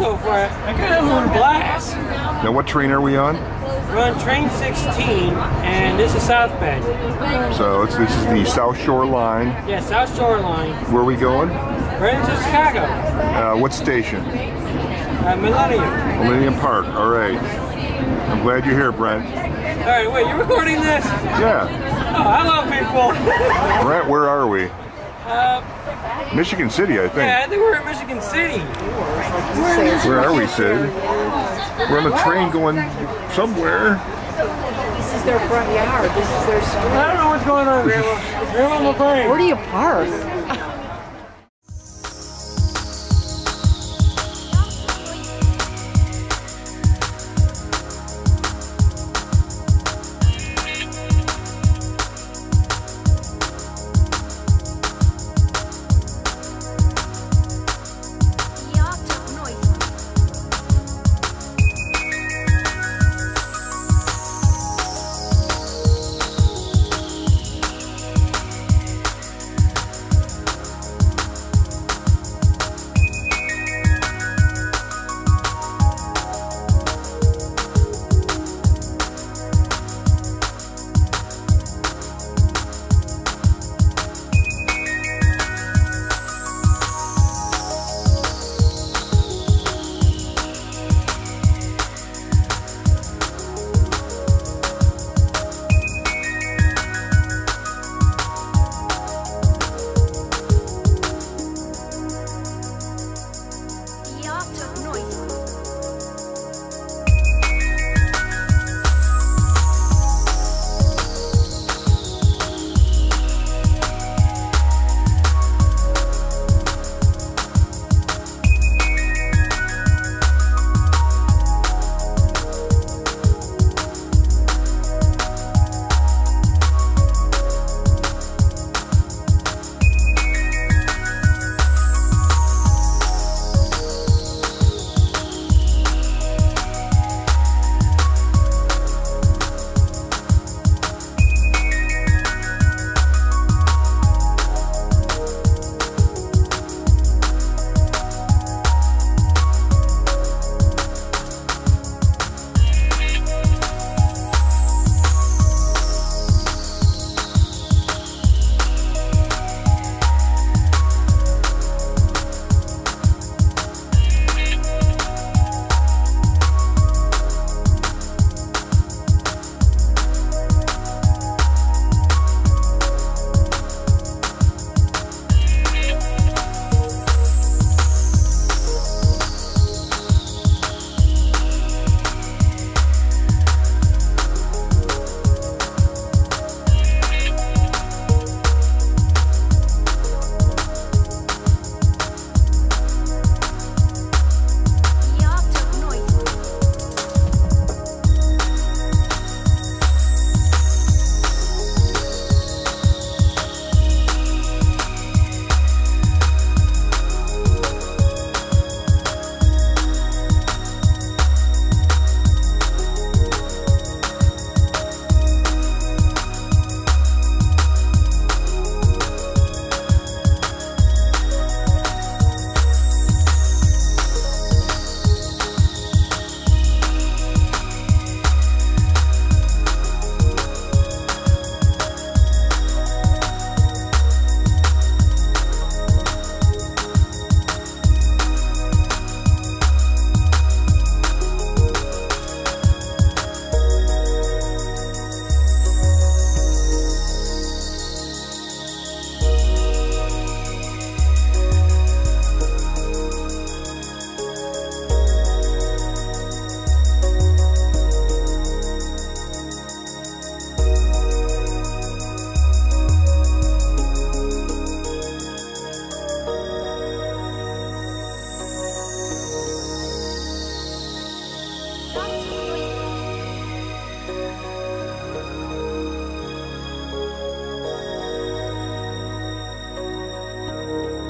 so far. I got a little blast. Now, what train are we on? We're on train 16, and this is South Bend. So this is the South Shore line. Yeah, South Shore line. Where are we going? Right into Chicago. What station? Millennium. Millennium Park. All right. I'm glad you're here, Brent. All right, wait, you're recording this? Yeah. Oh, hello, people. Brent, where are we? Michigan City, I think. Yeah, I think we're in Michigan City. Where are we, Sid? We're on a train going somewhere. This is their front yard. This is their street. I don't know what's going on, Grandma. Grandma on the brain. Where do you park?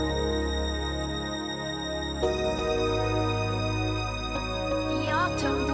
Autumn